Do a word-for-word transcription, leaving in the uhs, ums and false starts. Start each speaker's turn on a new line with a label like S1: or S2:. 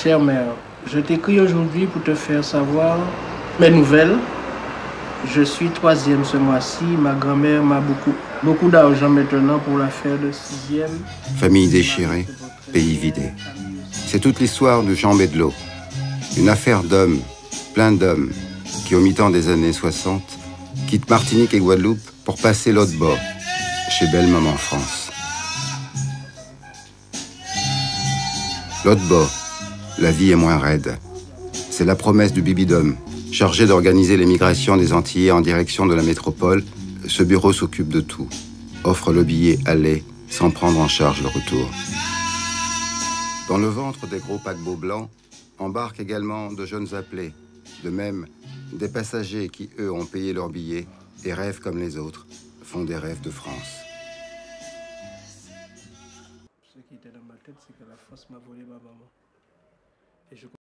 S1: Chère mère, je t'écris aujourd'hui pour te faire savoir mes nouvelles. Je suis troisième ce mois-ci. Ma grand-mère m'a beaucoup, beaucoup d'argent maintenant pour la faire de sixième.
S2: Famille déchirée, pays vidé. C'est toute l'histoire de Jean Bedlot. Une affaire d'hommes, plein d'hommes, qui au mi-temps des années soixante, quittent Martinique et Guadeloupe pour passer l'autre bord, chez Belle-Maman en France. L'autre bord, la vie est moins raide. C'est la promesse du Bibidome. Chargé d'organiser l'émigration des Antillais en direction de la métropole, ce bureau s'occupe de tout. Offre le billet aller sans prendre en charge le retour. Dans le ventre des gros paquebots blancs, embarquent également de jeunes appelés. De même, des passagers qui, eux, ont payé leur billet et rêvent comme les autres, font des rêves de France.
S1: Ce qui était dans ma tête, c'est que la France m'a volé ma maman. Et je